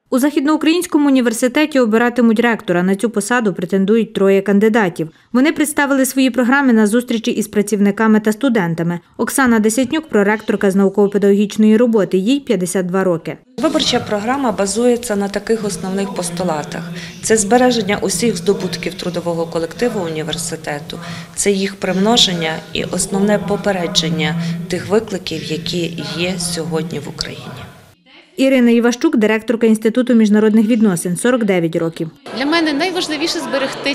У Західноукраїнському університеті обиратимуть ректора. На цю посаду претендують 3 кандидатів. Вони представили свої програми на зустрічі із працівниками та студентами. Оксана Десятнюк – проректорка з науково-педагогічної роботи. Їй 52 роки. Виборча програма базується на таких основних постулатах. Це збереження усіх здобутків трудового колективу університету, це їх примноження і основне попередження тих викликів, які є сьогодні в Україні. Ірина Іващук – директорка Інституту міжнародних відносин, 49 років. Для мене найважливіше зберегти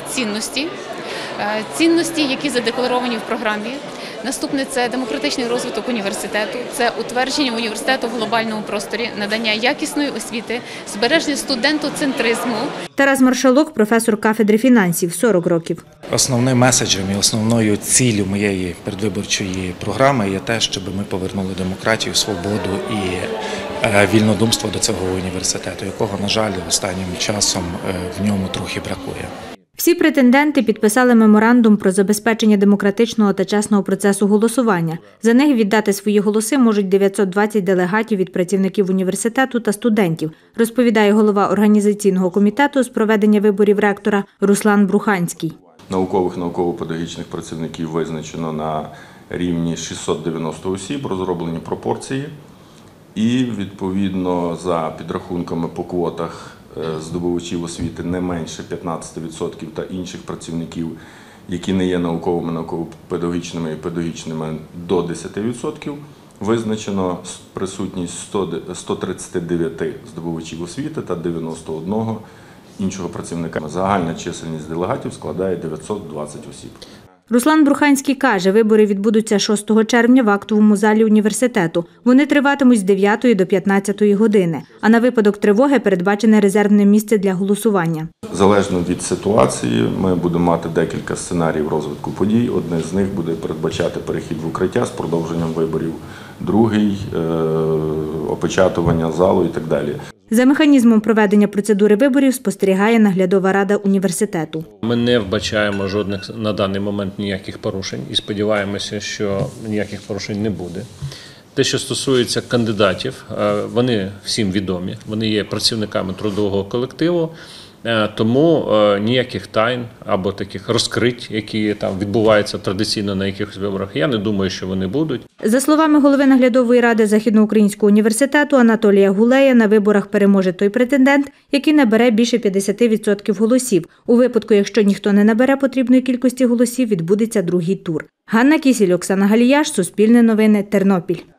цінності, які задекларовані в програмі. Наступне – це демократичний розвиток університету, це утвердження університету в глобальному просторі, надання якісної освіти, збереження студентоцентризму. Тарас Маршалок – професор кафедри фінансів, 40 років. Основним меседжем і основною ціллю моєї передвиборчої програми є те, щоб ми повернули демократію, свободу і вільнодумство до цього університету, якого, на жаль, останнім часом в ньому трохи бракує. Всі претенденти підписали меморандум про забезпечення демократичного та чесного процесу голосування. За них віддати свої голоси можуть 920 делегатів від працівників університету та студентів, розповідає голова організаційного комітету з проведення виборів ректора Руслан Бруханський. Науково-педагогічних працівників визначено на рівні 690 осіб, розроблені пропорції. І, відповідно, за підрахунками по квотах здобувачів освіти не менше 15% та інших працівників, які не є науковими, науково-педагогічними і педагогічними до 10%, визначено присутність 139 здобувачів освіти та 91 іншого працівника. Загальна чисельність делегатів складає 920 осіб. Руслан Бруханський каже, вибори відбудуться 6 червня в актовому залі університету. Вони триватимуть з 9 до 15 години. А на випадок тривоги передбачене резервне місце для голосування. Залежно від ситуації, ми будемо мати декілька сценаріїв розвитку подій. Одне з них буде передбачати перехід в укриття з продовженням виборів, другий – опечатування залу і так далі. За механізмом проведення процедури виборів спостерігає наглядова рада університету. Ми не вбачаємо жодних на даний момент ніяких порушень і сподіваємося, що ніяких порушень не буде. Те, що стосується кандидатів, вони всім відомі, вони є працівниками трудового колективу, тому ніяких тайн або таких розкрить, які там відбуваються традиційно на якихось виборах, я не думаю, що вони будуть. За словами голови наглядової ради Західноукраїнського університету Анатолія Гулея, на виборах переможе той претендент, який набере більше 50% голосів. У випадку, якщо ніхто не набере потрібної кількості голосів, відбудеться другий тур. Ганна Кісіль, Оксана Галіяш, Суспільне новини, Тернопіль.